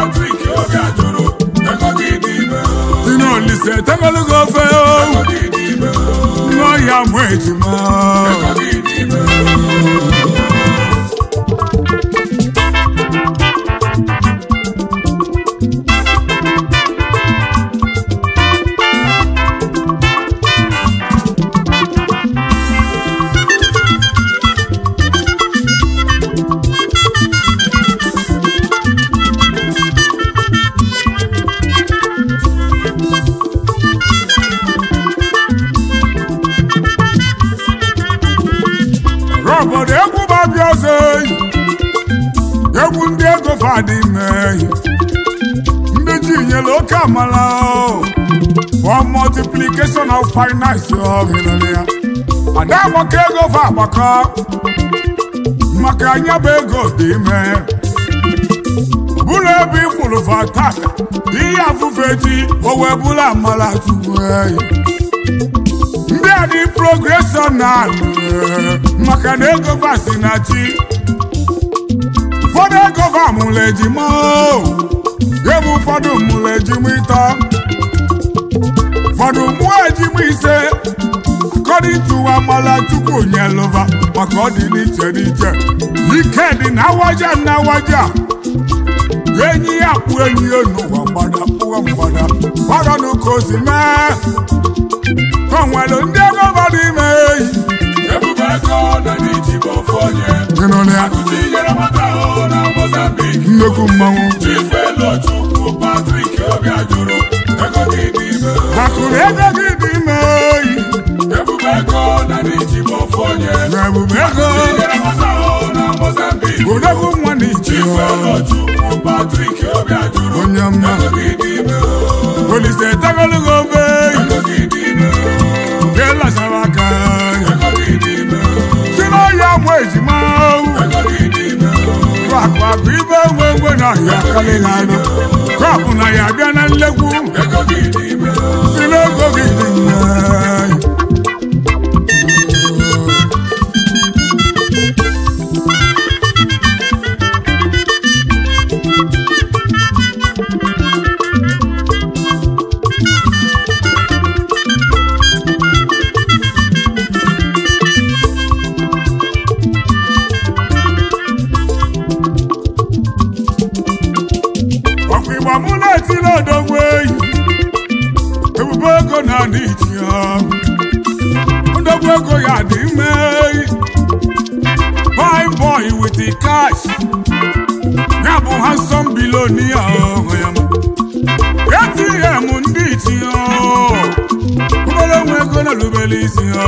Patrick Obiajuru ego gị dị ime Tino Olise tegolugo ofe ego gị dị ime n'ọhịa mụ ejima ego gị dị ime obodo egwu babịa ọzọ egwu ndị ego fadị mee ndị ji nyere oke amala for multiplication of finance ya ada agbakọ ego fa agbakọ maka anya bụ ego dị ime bụrụ ebe ịkwụrụ fa tata ihe afụfe ji o wee bụrụ amala chukwu ndị a dị progression na maka na ego vasi na chi ụfọdụ ego va mụrụ ejima ebe ụfọdụ mụrụ ejima ịtọ ụfọdụ mụọ ejima ise according to amala chukwu nyelụva maka ọ dị n'iche n'iche ike dị na awaja na awaja enyi ya kpụ enyi ya n'ụwa mgbada kpụọ mgbada gbara n'ụka osi mee o nwere ndị ego bara ime ebube ego na n'iji bụ ofu onye akụzi nyere mata ahụ na Mozambique nnekwu mmanwụ Chief Elochukwu Patrick Obiajuru ego gị dị ime bakụrụ ego gị dị ime ebube ego na n'iji bụ ofu onye na ebube ego nyere mata ahụ na Mozambique odogwu nwa n'iche Chief Elochukwu Patrick Obiajuru onye mma ego gị dị ime Olise tegolugo ofe ego gị dị ime lasara aka ego gị dị ime si n'ọhịa mụ ejima ego gị dị ime akụ akụ ibe egbe na ahịa karịghị anụ kọpụ na ya bịa na nlegwu ego gị dị ime si n'ego gị dị ime mụ na-etiri odogwu eyi ebube ego na n'iji ya odogwu ego ya dị ime fine boy with the cash ya bụ handsome billionaire ATM ndị ichi ya ụgbọrọ nwe ego na lubere isi ya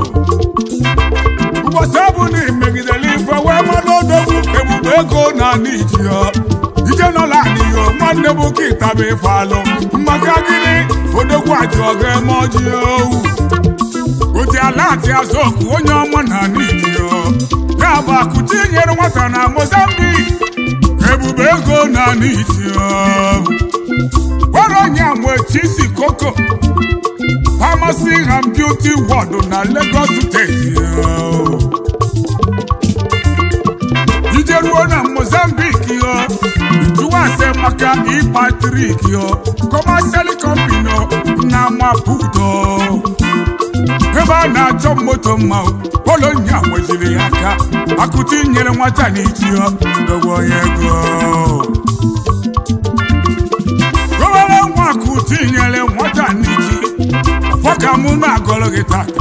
ụbọchị ọ bụ na imegidere ife wee mara odogwu ebube ego na n'iji ya ije n'ụlọ anyị nwanne bụ kita bụ ife alụ maka gịnị odogwu ajụ ọga eme ọjị owu oji ala atị azọkụ onye ọma na n'iji ya bụ akụchi nyere nwata na Mozambique ebube ego na n'iji gwara onye nwe Chisi Koko Pharmacy and Beauty World na Lagos steeti ije ruo na Mozambique ase maka Patrick commercial company na Maputo ebe a na-achọ moto mma Polonia nweziri ya aka akụti nyere nwata n'iji dogo onye ego gọwara nwa akụti nyere nwata n'iji fọka mụ na-agọrọ gị tata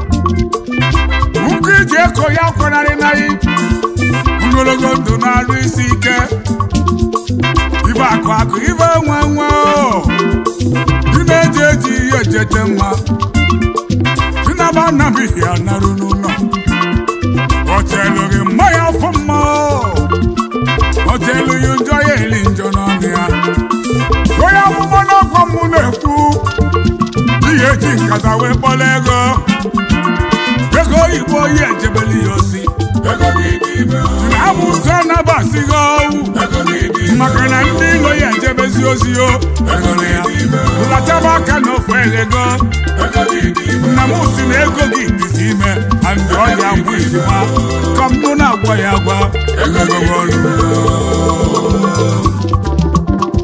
nkụ iji eko ya kwanarị naghị ogologo ndụ na-arụ isi ike ibe akụ akụ ibe nwe nwe dị na-eji eji ihe ejete mma dị na-aba nabighị ya narụ n'ụlọ otelughị mmanya afọ mma otelughị njọ ya eli njọ n'ọnụ ya onye amụma n'ọkwa mụ na-ekwu ihe eji nkata wee kpọrọ ego oyibo ya ejebeli ya osi na-abụ ụzọ nabasighị owu maka na ndị ilo ya ejebezi ozi o lachaba aka n'ofe ego nna m si na ego gị dịzi ime andị ọya ngwa ijima ka mụ na-agwa ya agwa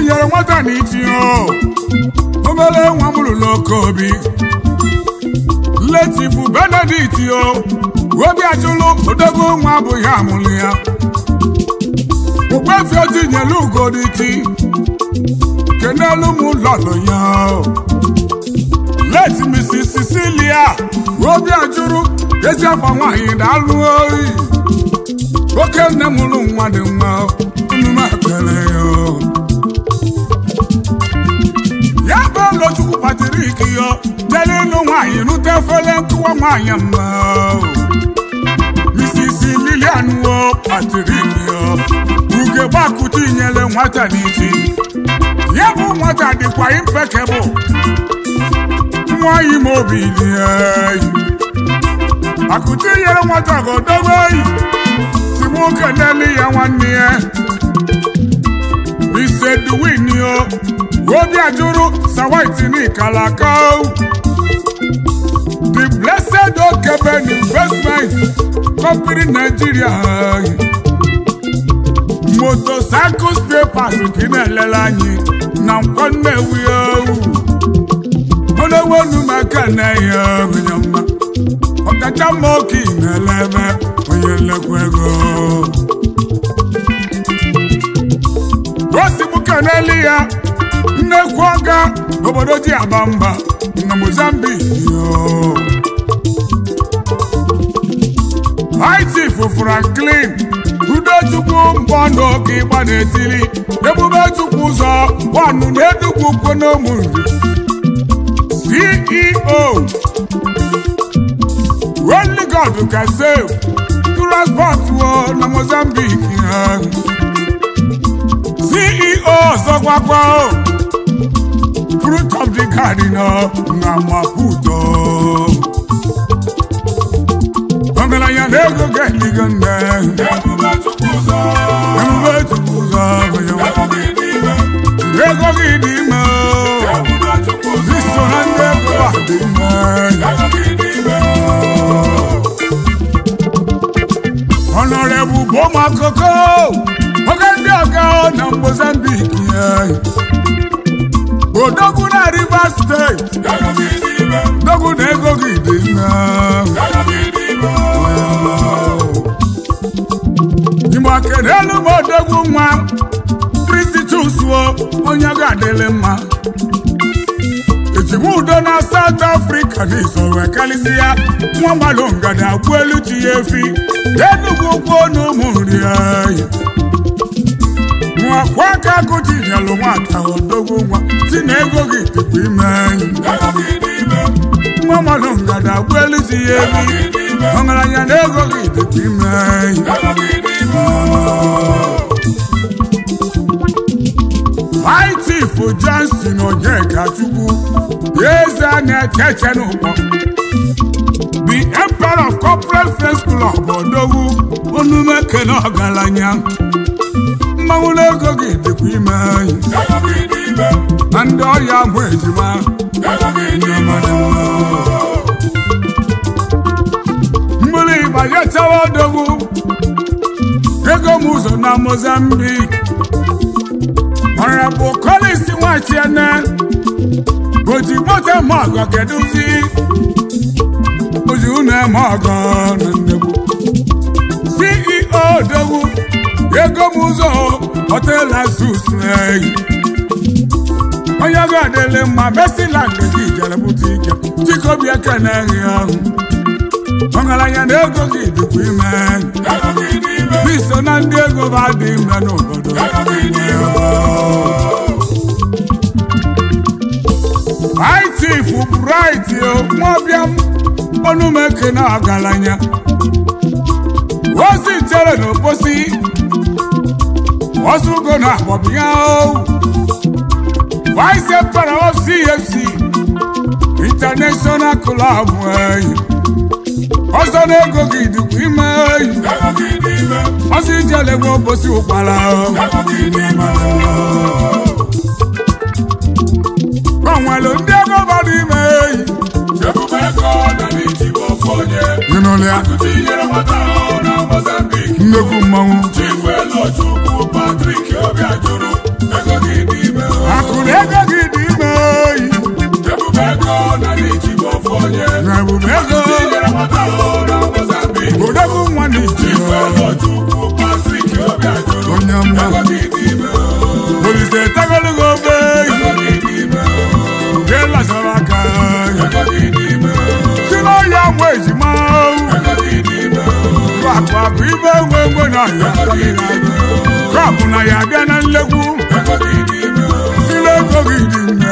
nyere nwata n'ichi obere nwa mụrụ n'Okobi Letifu Benedict obi ajụlụ odogwu nwa abụghị amụrụ ya Ogbefi oji nyelu Ugoditi kenelu m lọlọ ya Leti Mrs. Cecilia obi ajụrụ ezi akwa nwaanyị daalụ oyi oke nne mụrụ nwa dị nwa unu ekele ya bụ Ụlọchukwu Patrik jere ịlụ nwaanyị rute efere nkụwa nwaanyị mma Mrs. Lilian Patrik Ugebakụti nyere nwata n'isi ya bụ nwata dịkwa impeccable nwa ime obi dị Akụti nyere nwata godobe si nwoke n'elu ya nwanne ya Mr. Edwin obi ajụrụ Sawaiti n'ikalaka The Blessed Okeben Investment Company Nigeria Motorcycles papers nke na-elele anyị na Nkwọ Nnewi onewenu maka na ya onye mma ọkacha mma oke na-eleme onye nlekwa ego Osibuka n'elu ya nnekwu ọga n'obodo ji aba mba na Mozambique Chief Franklin Udochukwu mbọndụ oke ịgba n'etili Ebubechukwu ụzọ gbanụ n'Enugwu Kwonomu CEO Only God can save transport na Mozambique CEO Sọkwakwa Fruit of the Garden na Maputo Ọgaranya na-ego ga-eligo nne Ebubechukwu ụzọ ego gị dị ime Iso na ndị ego dị ime Honorable Boma Koko oge ndị ọga na Mozambique Odogwu na Rivers State Odogwu na ego gị dị ime Igbo akenelu m odogwu nwa Kristi Chusuo onye ga-adịlị mma Ejimu udo na South Africa n'isoro ekalisi ya nwa mmadụ ngada agbu elu chi ya efi Enugwu kwuo n'ụmụ nri anyị Nwakwa aka akụchi nyelụ nwata odogwu nwa si na ego gị dịkwa ime nwa mmadụ ngada agbu elu chi ya efi ọgaranya na ego gị dịkwa ime High Chief Johnson Onyekachukwu eze na-echeche n'ụkpọ The Emperor of Corporate Friends Club Odogwu onumeke na ọgaranya mmanwụ na ego gị dịkwa ime na ndị ọya mụ ejima mmiri ịbanye chawa Odogwu ego m ụzọ na Mozambique Honorable Collins Nwachiene Oji moto eme ọgọ kedụzi Oji unu eme ọgọ na Nnegwu CEO Odogwu ego m ụzọ Hotel Azus onye ga-adịlị mma Mercyland gị jere bute ike Chikobi Ekene ahụ ọgaranya na ego gị dịkwa ime Iso na ndị ego ba dị ime n'obodo High Chief Bright Nwaobiam onumeke na ọgaranya ozi chere n'Obosi Osugo na Akpọbịa Vice Emperor of CFC International Club ọsọ na ego gị dịkwa ime ọsọ ijele nwe Obosi ụkpara onwelu ndị ego bara ime nnekwu mmanwụ Chief Ụlọchukwu Patrik Obiajuru ego gị dị ime ebube ego odogwu nwa n'iji onye mma Olise tagalugo obe nke lasara aka si n'ọya nwa ejima akụ ibe nwe na ya kọpụ na ya bịa na nlegwu sile ego gị dị mme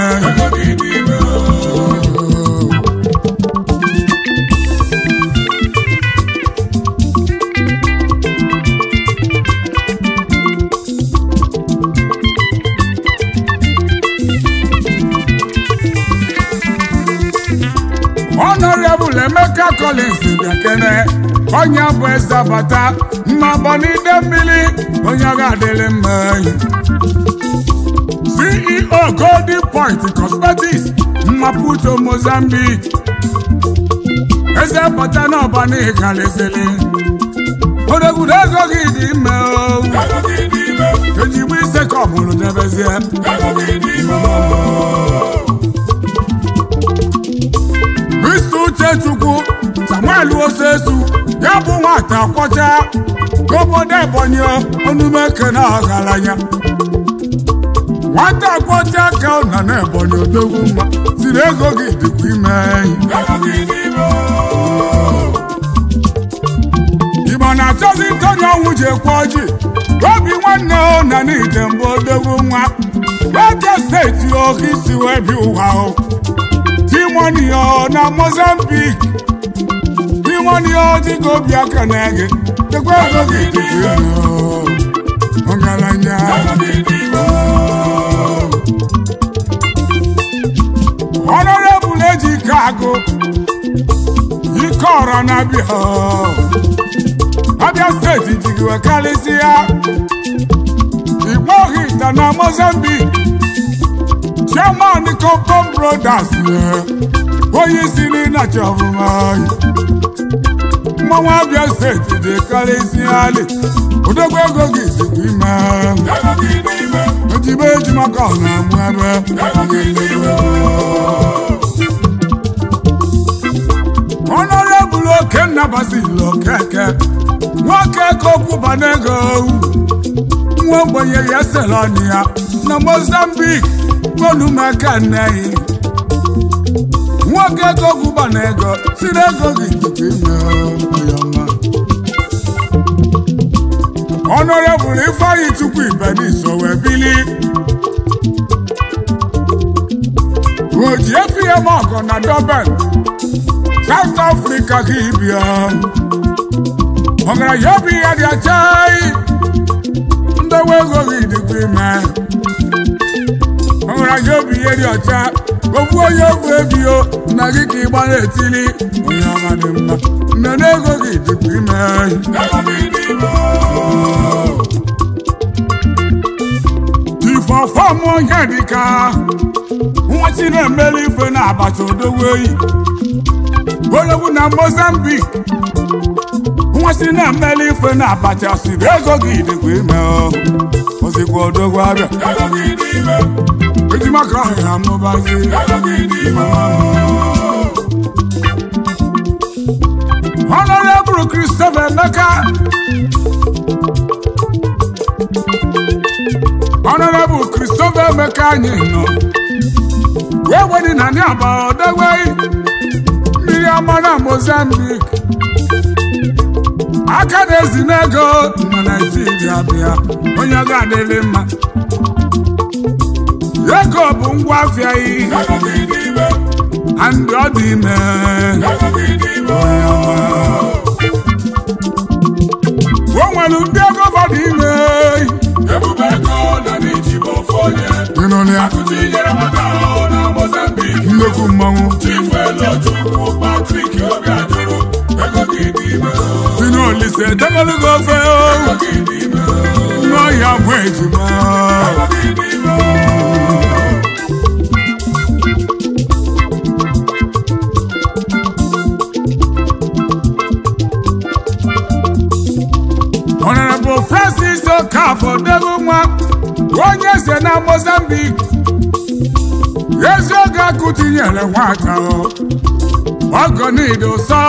Honorable Emeka Collins Biakene onye bụ eze bata mma bonide mmiri onye ga-adịrị mma CEO Golden Point Cosmetics Maputo Mozambique eze bata na ọbanịgalịsịrị odogwudo ego gị dị ime ejigbo ise ka ọ bụrụ debezie Uchechukwu Samuel Osesu ya bụ nwata kwọcha n'obodo Ebonyi onumeke na ọgaranya nwata kwọcha ka ọ nọ n'Ebonyi odogwu mma siri ego gị dịkwa ime Igbo na-achọzi ntọnye ọnwụ ji ekwe ọjị obi nwanne ọ na n'ije mbụ odogwu nwa Abia steeti oke isi wee bi ụwa Timonio na Mozambique Timonio jigo bịa kanege tekwe ego gị dịkwa ọgaranya Honorable Ejike Agụ ike ọra na Abia steeti jigiwe karịsịa Igbo Hita na Mozambique Chairman Compton Brothers onye isi n'ịnacha ọfụma mmanwụ Abia steeti dị karịsịa alị odogwu ego gị dịkwa ime ejibe eji maka ọ na-amụ ebe Honorable Okenna Basil Okeke nwoke kokwu ego nwa ogbenye ya selọni ya na Mozambique Onumeka nneyi nwoke kokwu ego siri ego gị dịkwa ime ọma Honorable Ifeanyi Chukwu Ibeniso wee bili oji FPM ọgọ na Durban South Africa ka ibia ọgaranya obi ya dị achai ndowe ego gị dịkwa ime ọgaranya obi ya dị ọcha ofu onye ofu ebio na gị ka ịgba na-etili onye ọma dị mma nnene ego gị dịkwa ime ifọfọm onye dịka nwachi na-emeli ife na abacha odogwu eyi odogwu na Mozambique nwachi na-emeli ife na abacha siri ego gị dịkwa ime ozikwa odogwu abịa eji maka ọhịa mụbazi Honorable Christopher Emeka Honorable Christopher Emeka anyị nọ wee wedi na ndị agba odogwu mmiri ama na Mozambique aka na-ezi n'ego na Naịjirịa bịa onye ga-adịrị mma ego bụ ngwa afịa and ọ dị ime o nwere ndị ego fọdụ ime ebube ego na n'Ijigbo fonye akụzi nyere maka na Mozambique nnekwu mmanwụ Chifuelochukwu Patrick Obiajuru ego gị dị ime si n'Olise tegolugo ofe ego gị dị ime n'ọhịa bụ ejima ego gị dị ime Honorable Francis Okafor odogwu nwa onye eze na Mozambique ezi oge akụ tinyere nwata Ogonido so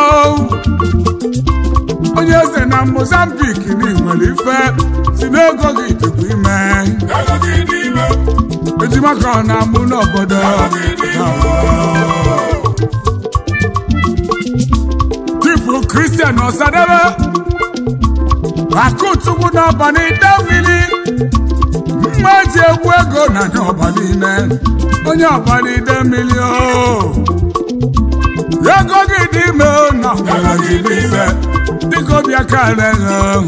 onye eze na Mozambique ni nwere ife si n'ego gị tupu ime ejima ka ọ na-amụ n'obodo Chifu Christian Osadebe Akụchukwu n'ọbani Idemili mma ji egwu ego na n'ọbani ime onye ọbani Idemili ego gị dị ime na ọbara ji dị ife dịka obi aka na-enye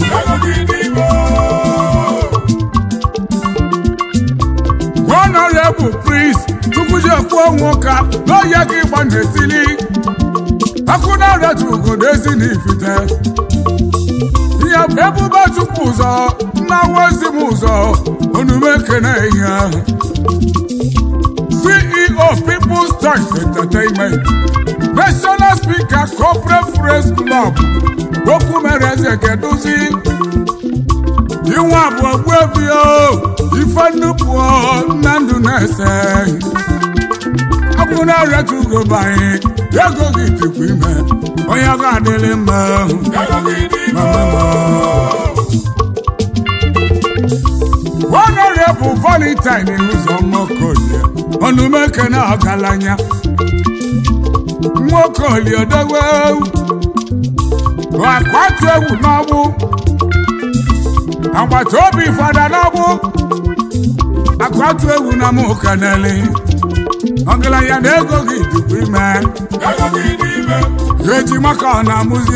Honorable Prince Chukwujekwu Onwuka n'oye gị gba n'etili akụna retu ugodo ezi n'ifite ihe bụ ebube Chukwu ụzọ nnawa ezi m ụzọ onume kene ihe CEO People's Choice Entertainment National Speaker Corporate Press Club okwu mere eze keduzi inwe abụọ gbebio ife nnukwu na ndụ na-ese akụna retu ugodo anyị ego gị dịkwa ime onye ga-adịrị mma Honorable Valentine Uzoma Okolie onumeke na ọgaranya Nwokolie odogwu akwatu egwu n'ọgbụ agbata obi fada n'ọgbụ akwatu egwu na mụ kaneli ọgaranya na ego gị dịkwa ime eji maka ọ na-amụzi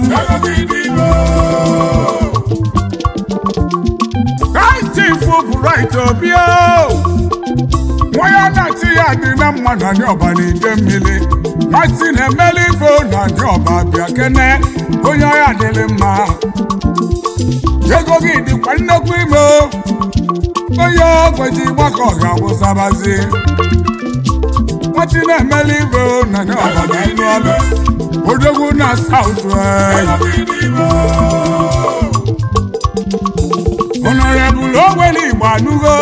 Chifu Bright Obi nwa ya na-achị ya dị na mma na ndị ọba na Idemili nwatị na-emeli ife na ndị ọba bịa kene onye ọya dịrị mma ego gị dịkwa nnekwu ime onye ogbeji gbakọ ga-abụsabazi nwatị na-emeli ife na ndị ọba na ndị ọba odogwu na South Honorable Oweli Igbo anụgo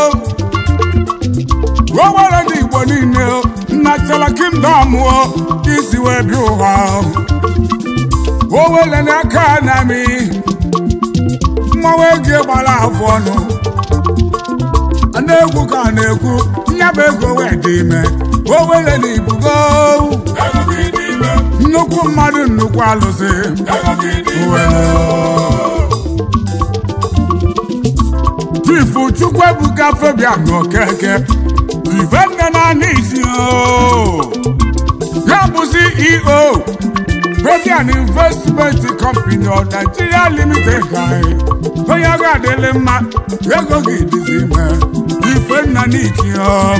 owere ndị Igbo niile nnachala kingdom isi wee bịa ụwa owele n'aka na mi mmanwụ ego gbara afọ ọnụ na-egwu ka na-ekwu nyaba ego wee dị ime owele na ibugo nnukwu mmadụ nnukwu alụsị Chifu Chukwuebuka Fabian Okeke Ivenne na n'isi ya bụ CEO Fabian Investment Company of Nigeria Limited onye ga-adịrị mma ego gị dịzi ime Ifenna n'iji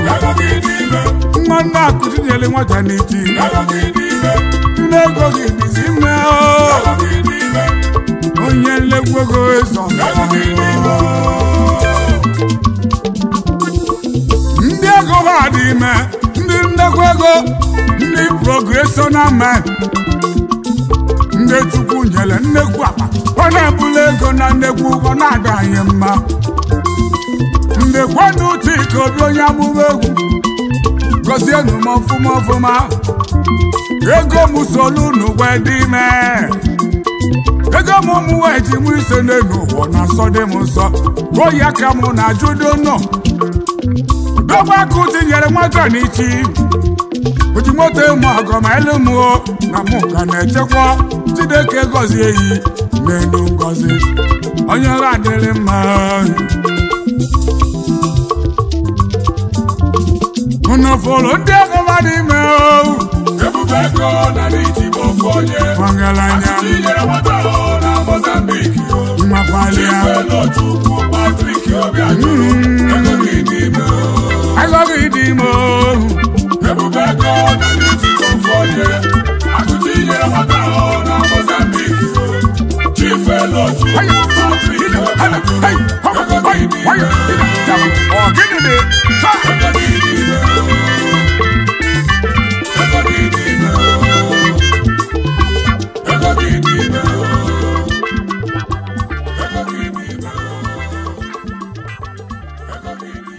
nwa nna akụzinyere nwata n'iji ego gị dịzi ime onye nlekwa ego ezo ndị ego ha dị ime ndị nnekwa ego ndị progressional men ndị Chukwu nyere nnekwu akpa ọ na-ebuli ego na nnekwu ụgwọ na-aga anyị mma ndị kwenu Chika Obi onye amụma egwu gozienụ m ọfụma ọfụma ego m solu n'ụwa dị ime ego m ụmụ wee ji mụ ise n'elu ụwa na nsọ dị m nsọ oyi aka mụ na judo nọ dogba akụ tinyere nwata n'ichi oji moto ịmụ ọgọ ma elu mụọ na mụ ka na-echekwa Chineke gọzie eyi n'elu ngọzi onye ọrụ adịrị mma unu fụrụ ndị ego dị ime ebube ego na n'iji bụ ofu onye ọgaranya tinyere nwata na Mozambique mmakwalia Chukwu Patrick Obianọ ego gị dị ime ebube ego na n'iji bụ ofu onye tinyere nwata na Mozambique Chief Chukwu Patrick Obianọ